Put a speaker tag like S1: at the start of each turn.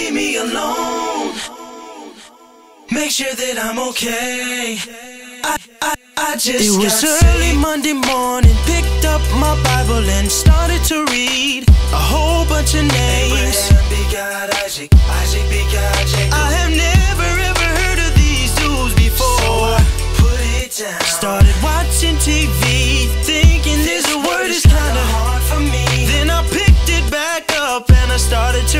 S1: leave me alone. Make sure that I'm okay. I just
S2: It was early Monday morning, picked up my Bible and started to read a whole bunch of names.
S1: Abraham begot Isaac, Isaac begot Jacob.
S2: I have never ever heard of these dudes before.
S1: So I put it down.
S2: Started watching TV, thinking this word is kinda
S1: hard for me.
S2: Then I picked it back up and I started to